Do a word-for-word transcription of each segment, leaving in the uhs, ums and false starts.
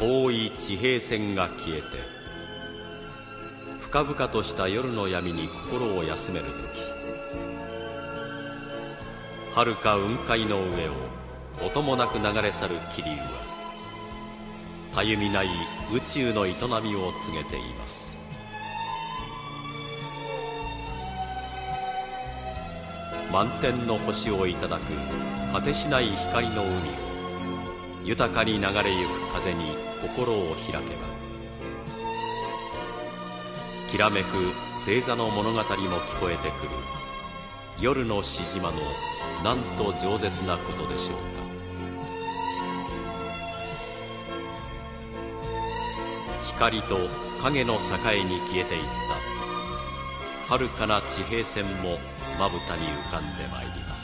遠い地平線が消えて、深々とした夜の闇に心を休めるとき、遥か雲海の上を音もなく流れ去る気流は、たゆみない宇宙の営みを告げています。満天の星をいただく果てしない光の海を、豊かに流れゆく風に心を開けば、きらめく星座の物語も聞こえてくる夜のしじまのなんと饒舌なことでしょうか。光と影の境に消えていった遥かな地平線もまぶたに浮かんでまいります。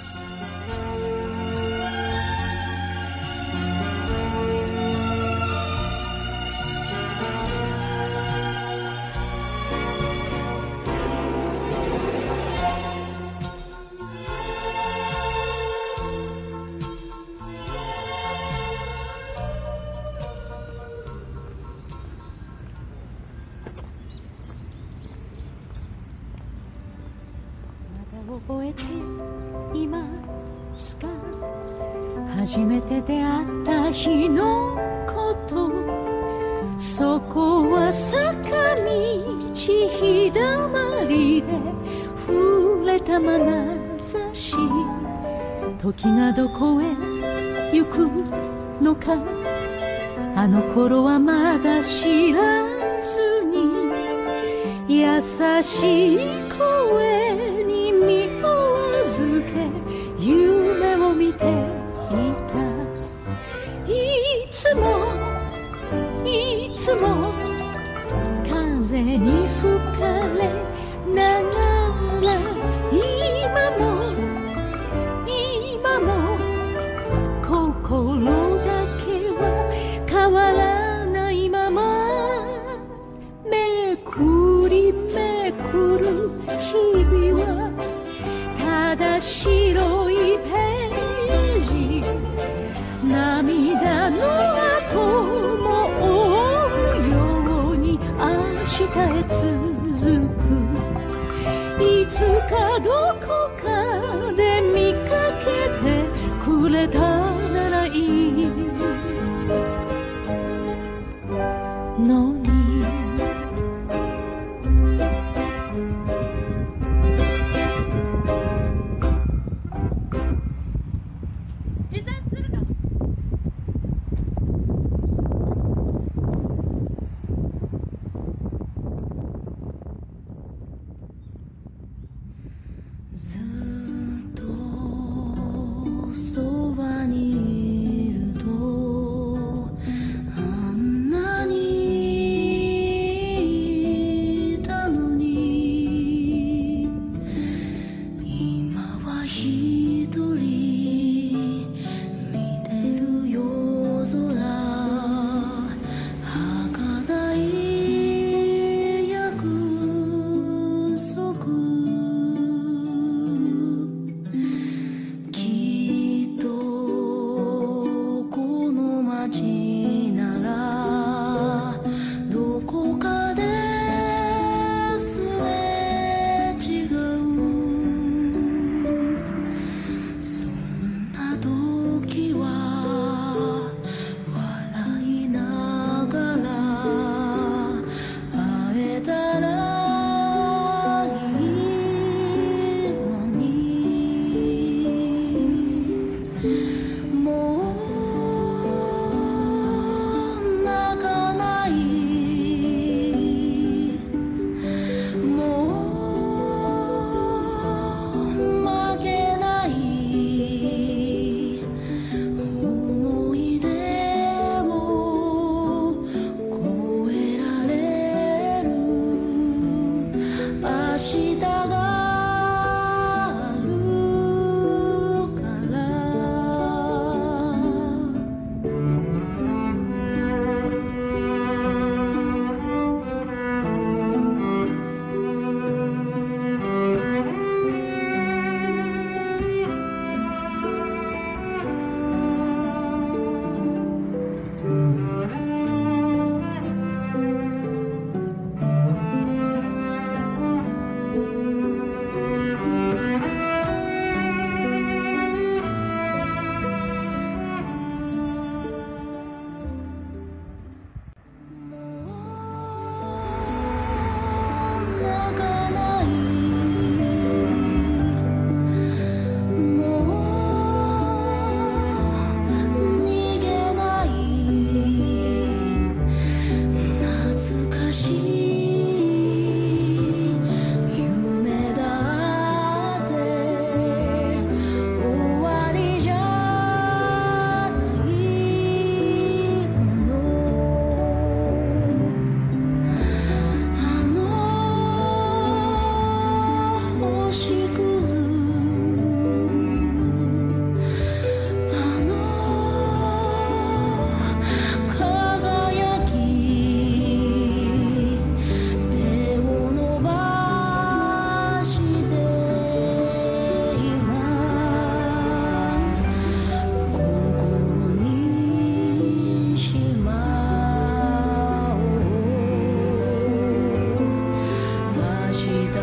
覚えていますか、初めて出会った日のこと。そこは坂道日だまりで触れた眼差し、時がどこへ行くのか、あの頃はまだ知らずに、優しい声に身を預け夢を見ていた。いつもいつも風に吹かれながら、今も今も心だけは変わらないまま、めくりめくる日々はただ白いページ、涙の後も追うように明日へ続く。いつかどこかで見かけてくれたならいいのに。 ずっとそばにいるとあんなにいたのに、今は一人見てる夜空、儚い約束。そ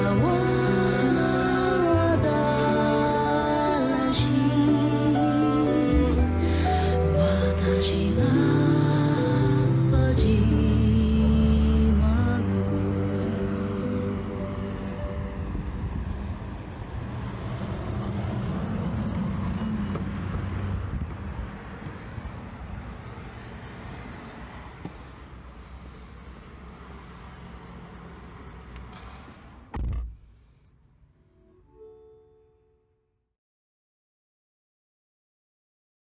は